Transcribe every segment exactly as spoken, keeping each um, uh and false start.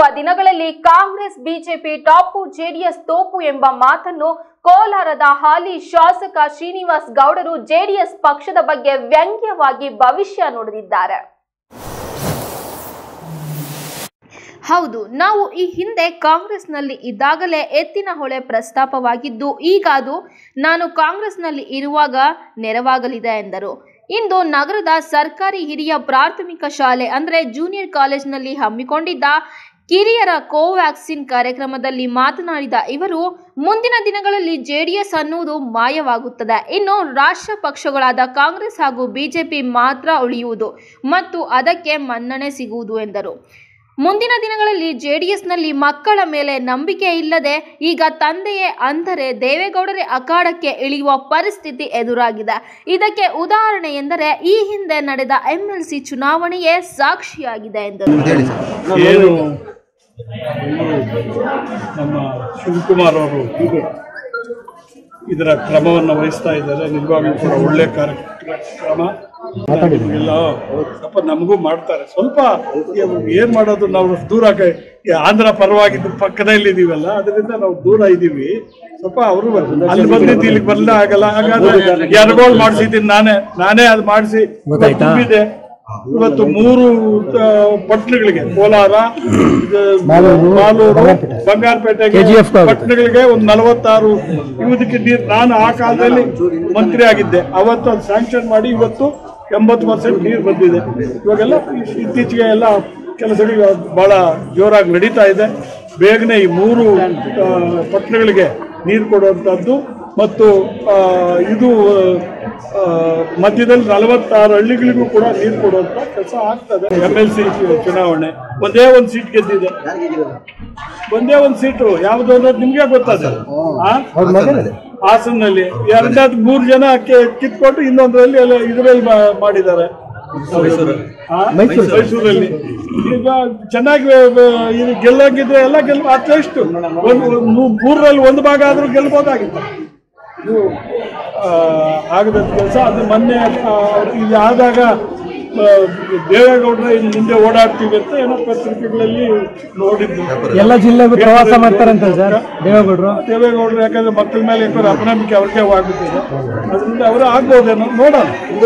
ಮುಂಬರುವ ದಿನಗಳಲ್ಲಿ Congress BJP top JDS ತೋಪು ಎಂಬ ಮಾತನ್ನು ಕೋಲಾರದ ಹಾಲಿ ಶಾಸಕ ಶ್ರೀನಿವಾಸ್ ಗೌಡರು ಜೆಡಿಎಸ್ ಪಕ್ಷದ ಬಗ್ಗೆ ವ್ಯಂಗ್ಯವಾಗಿ ಭವಿಷ್ಯ ನುಡಿದಿದ್ದಾರೆ. ಹೌದು, ನಾವು ಈ ಹಿಂದೆ ಕಾಂಗ್ರೆಸ್ನಲ್ಲಿ ಇದ್ದಾಗಲೇ ಎತ್ತಿನಹೊಳೆ ಪ್ರಸ್ತಾಪವಾಗಿದ್ದು, ಈಗ ಅದು ನಾನು ಕಾಂಗ್ರೆಸ್ನಲ್ಲಿ ಇರುವಾಗ ನೆರವಾಗಲಿದೆ ಎಂದರು. ಇಂದು ನಗರದ ಸರ್ಕಾರಿ ಹಿರಿಯ ಪ್ರಾಥಮಿಕ ಶಾಲೆ ಅಂದರೆ ಜೂನಿಯರ್ ಕಾಲೇಜಿನಲ್ಲಿ ಹಮ್ಮಿಕೊಂಡಿದ್ದ ಕಿರಿಯರ ಕೋವ್ಯಾಕ್ಸಿನ್ ಕಾರ್ಯಕ್ರಮದಲ್ಲಿ ಮಾತನಾಡಿದ ಇವರು, ಮುಂದಿನ ದಿನಗಳಲ್ಲಿ ಜೆಡಿಎಸ್ ಅನ್ನುವುದು ಮಾಯವಾಗುತ್ತದೆ. ಇನ್ನು ರಾಷ್ಟ್ರ ಪಕ್ಷಗಳಾದ ಕಾಂಗ್ರೆಸ್ ಹಾಗೂ ಬಿಜೆಪಿ ಮಾತ್ರ ಉಳಿಯುವುದು ಮತ್ತು ಅದಕ್ಕೆ ಮನ್ನಣೆ ಸಿಗುವುದು ಎಂದರು. ಮುಂದಿನ ದಿನಗಳಲ್ಲಿ ಜೆಡಿಎಸ್ನಲ್ಲಿ ಮಕ್ಕಳ ಮೇಲೆ ನಂಬಿಕೆ ಇಲ್ಲದೆ ಈಗ ತಂದೆಯೇ ಅಂದರೆ ದೇವೇಗೌಡರೇ ಅಖಾಡಕ್ಕೆ ಇಳಿಯುವ ಪರಿಸ್ಥಿತಿ ಎದುರಾಗಿದೆ. ಇದಕ್ಕೆ ಉದಾಹರಣೆ ಎಂದರೆ ಈ ಹಿಂದೆ ನಡೆದ ಎಂಎಲ್ಸಿ ಚುನಾವಣೆಯೇ ಸಾಕ್ಷಿಯಾಗಿದೆ ಎಂದರು. ನಮ್ಮ ಶಿವಕುಮಾರ್ ಅವರು ಇದರ ಕ್ರಮವನ್ನು ವಹಿಸ್ತಾ ಇದ್ದಾರೆ. ನಿಜವಾಗ್ಲೂ ಕೂಡ ಒಳ್ಳೆ ಕಾರ್ಯಕ್ರಮ ಎಲ್ಲ ಸ್ವಲ್ಪ ನಮಗೂ ಮಾಡ್ತಾರೆ. ಸ್ವಲ್ಪ ಏನ್ ಮಾಡೋದು, ನಾವು ದೂರ ಆಂಧ್ರ ಪರವಾಗಿದ್ದು ಪಕ್ಕದಲ್ಲಿ ಇದೀವಲ್ಲ, ಅದರಿಂದ ನಾವು ದೂರ ಇದ್ದೀವಿ. ಸ್ವಲ್ಪ ಅವರು ಅಲ್ಲಿ ಬಂದಿದ್ದು ಇಲ್ಲಿಗೆ ಬರಲೇ ಆಗಲ್ಲ. ಹಾಗಾದ್ರೆ ಎರಗೋಳ್ ಮಾಡಿಸಿದ್ದೀನಿ ನಾನೇ ನಾನೇ ಅದು ಮಾಡಿಸಿ ತುಂಬಿದೆ. ಇವತ್ತು ಮೂರು ಪಟ್ಟಣಗಳಿಗೆ, ಕೋಲಾರ, ಮಾಲೂರು, ಬಂಗಾರಪೇಟೆಗೆ ಪಟ್ಟಣಗಳಿಗೆ ಒಂದು ನಲವತ್ತಾರು ಇವದಕ್ಕೆ ನೀರು. ನಾನು ಆ ಕಾಲದಲ್ಲಿ ಮಂತ್ರಿ ಆಗಿದ್ದೆ, ಅವತ್ತು ಅದು ಸ್ಯಾಂಕ್ಷನ್ ಮಾಡಿ ಇವತ್ತು ಎಂಬತ್ತು ಪರ್ಸೆಂಟ್ ನೀರು ಬಂದಿದೆ. ಇವಾಗೆಲ್ಲ ಇತ್ತೀಚೆಗೆ ಎಲ್ಲ ಕೆಲಸಗಳು ಬಹಳ ಜೋರಾಗಿ ನಡೀತಾ ಇದೆ. ಬೇಗನೆ ಈ ಮೂರು ಪಟ್ಟಣಗಳಿಗೆ ನೀರು ಕೊಡುವಂಥದ್ದು ಮತ್ತು ಇದು ಮಧ್ಯದಲ್ಲಿ ನಲವತ್ತಾರು ಹಳ್ಳಿಗಳಿಗೂ ಕೂಡ ನೀರು ಕೊಡುವಂತ ಕೆಲಸ ಆಗ್ತದೆ. ಎಂ ಎಲ್ ಸಿ ಚುನಾವಣೆ ಒಂದೇ ಒಂದು ಸೀಟ್ ಗೆದ್ದಿದೆ. ಒಂದೇ ಒಂದು ಸೀಟು ಯಾವ್ದು ಅನ್ನೋದು ನಿಮ್ಗೆ ಗೊತ್ತಾದ. ಹಾಸನಲ್ಲಿ ಎರಡಾದ್ ಮೂರು ಜನ ಕಿತ್ಕೊಟ್ಟು ಇನ್ನೊಂದರಲ್ಲಿ ಎಲ್ಲ ಇದರಲ್ಲಿ ಮಾಡಿದ್ದಾರೆ, ಮೈಸೂರಲ್ಲಿ. ಈಗ ಚೆನ್ನಾಗಿ ಇದು ಗೆಲ್ಲಂಗಿದ್ರೆ ಎಲ್ಲ ಗೆಲ್ ಅಟ್ಲೀಸ್ಟ್ ಒಂದು ಮೂರರಲ್ಲಿ ಒಂದು ಭಾಗ ಆದ್ರೂ ಗೆಲ್ಬೋದಾಗಿತ್ತು. ಇದು ಆಗದ ಕೆಲಸ. ಅದು ಮೊನ್ನೆ ಇದು ಆದಾಗ ದೇವೇಗೌಡರ ಇನ್ನು ಮುಂದೆ ಓಡಾಡ್ತೀವಿ ಅಂತ ಏನೋ ಪತ್ರಿಕೆಗಳಲ್ಲಿ ನೋಡಿದ್ದು. ಎಲ್ಲ ಜಿಲ್ಲೆಗೂ ಪ್ರವಾಸ ಮಾಡ್ತಾರಂತ ಸರ್ ದೇವೇಗೌಡರು. ದೇವೇಗೌಡರು ಯಾಕಂದ್ರೆ ಮಕ್ಕಳ ಮೇಲೆ ಯಾಕಂದ್ರೆ ಅಪನಂಬಿಕೆ ಅವ್ರಿಗೆ ಆಗ್ಬಿಟ್ಟಿದೆ. ಅದರಿಂದ ಅವರು ಆಗ್ಬೋದೇನೋ ನೋಡೋಣ.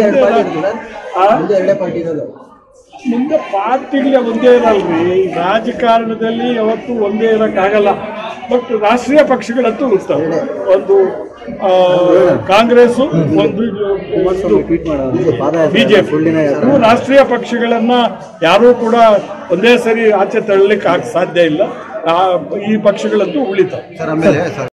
ಮುಂದೆ ಪಾರ್ಟಿಗಳೇ ಒಂದೇ ಇರಲ್ರಿ, ರಾಜಕಾರಣದಲ್ಲಿ ಯಾವತ್ತೂ ಒಂದೇ ಇರೋಕ್ಕಾಗಲ್ಲ. ಬಟ್ ರಾಷ್ಟ್ರೀಯ ಪಕ್ಷಗಳಂತೂ ಇರ್ತವೆ. ಒಂದು ಕಾಂಗ್ರೆಸ್, ಒಂದು ಬಿಜೆಪಿ. ರಾಷ್ಟ್ರೀಯ ಪಕ್ಷಗಳನ್ನ ಯಾರೂ ಕೂಡ ಒಂದೇ ಸರಿ ಆಚೆ ತಳ್ಳಲಿಕ್ಕೆ ಸಾಧ್ಯ ಇಲ್ಲ. ಈ ಪಕ್ಷಗಳಂತೂ ಉಳಿತಾವೆ.